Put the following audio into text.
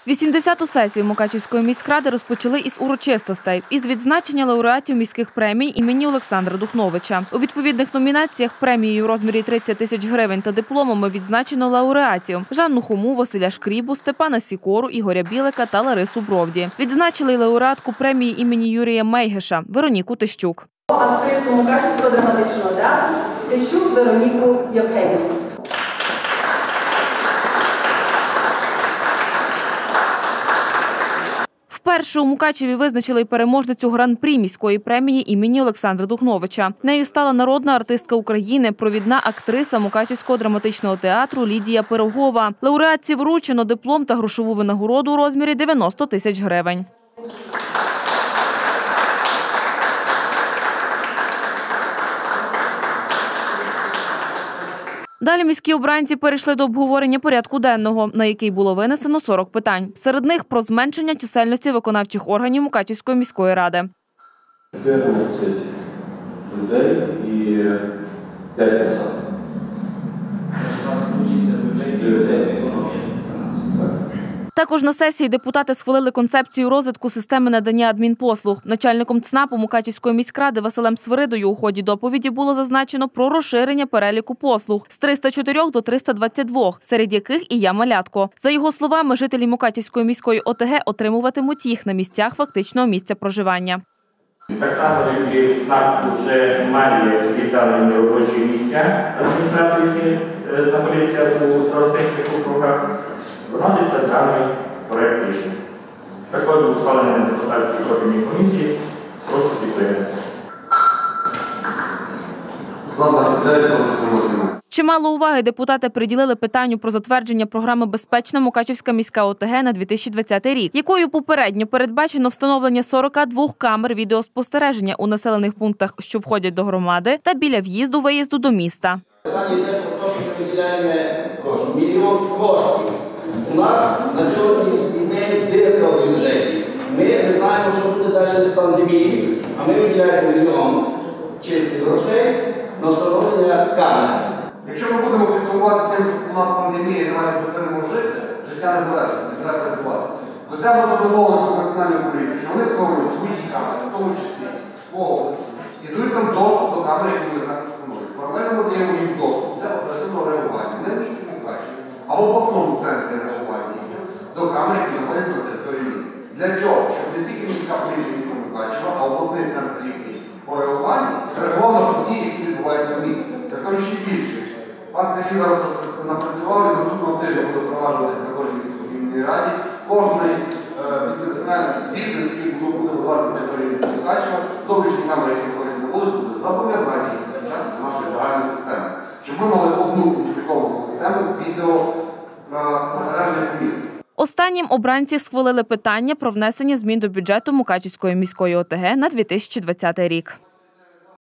80-ту сесію Мукачівської міськради розпочали із урочистостей, із відзначення лауреатів міських премій імені Олександра Духновича. У відповідних номінаціях премією у розмірі 30 тисяч гривень та дипломами відзначено лауреатів – Жанну Хому, Василя Шкрібу, Степана Сікору, Ігоря Білика та Ларису Бровді. Відзначили й лауреатку премії імені Юрія Мейгиша – Вероніку Тищук. Актрису Мукачівського драматичного театру Тищук Вероніку Євгенівну. Вперше у Мукачеві визначили й переможницю гран-прі міської премії імені Олександра Духновича. Нею стала народна артистка України, провідна актриса Мукачівського драматичного театру Лідія Пирогова. Лауреатці вручено диплом та грошову винагороду у розмірі 90 тисяч гривень. Далі міські обранці перейшли до обговорення порядку денного, на який було винесено 40 питань. Серед них про зменшення чисельності виконавчих органів Мукачівської міської ради. 14 людей і 5 посад. Також на сесії депутати схвалили концепцію розвитку системи надання адмінпослуг. Начальником ЦНАПу Мукачівської міськради Василем Свиридою у ході доповіді було зазначено про розширення переліку послуг з 304 до 322, серед яких і «Я-малятко». За його словами, жителі Мукачівської міської ОТГ отримуватимуть їх на місцях фактичного місця проживання. Так само, як і ЦНАП вже має віддалені робочі місця адміністрації, які знаходяться у старостинських округах, вноситься даний проєкт рішення. Також був схвалений на депутатській профільній комісії. Прошу підтримати. Чимало уваги депутати приділили питанню про затвердження програми «Безпечна Мукачівська міська ОТГ» на 2020 рік, якою попередньо передбачено встановлення 42 камер відеоспостереження у населених пунктах, що входять до громади, та біля в'їзду-виїзду до міста. Питання йде про те, що ми виділяємо мільйон коштів. У нас на сьогодні йде дирка в бюджеті. Ми не знаємо, що буде далі з пандемією, а ми виділяємо мільйон чистих грошей на встановлення камер. Якщо ми будемо підсумувати тим, що у нас пандемія, давайте зупинимо жити, життя не завершується, треба працювати. Досягнуто домовленості з Національною поліцією, що вони встановлюють свої камери, в тому числі в області, і дають нам доступ до камер, які вони також встановлюють. Паралельно ми даємо їм доступ для оперативного реагування, не в місті Мукачеві, а в обласному центрі реагування до камер, які знаходяться на території міста. Для чого? Щоб не тільки міська поліція міста Мукачева, а обласний центр їхній по реагуванню реагував на події, які відбуваються в місті. Я скажу ще більше. Пан Сергій зараз напрацював і з наступного тижня буде впроваджуватися на кожній міській раді. Кожний бізнес, який буде будуватися на території міста Мукачева, зовнішні камери, які виходять на вулицю, буде зобов'язані їх включати до нашої загальної системи. Щоб ми мали одну уніфіковану систему відеоспостереження по місту. Останнім обранці схвалили питання про внесення змін до бюджету Мукачівської міської ОТГ на 2020 рік.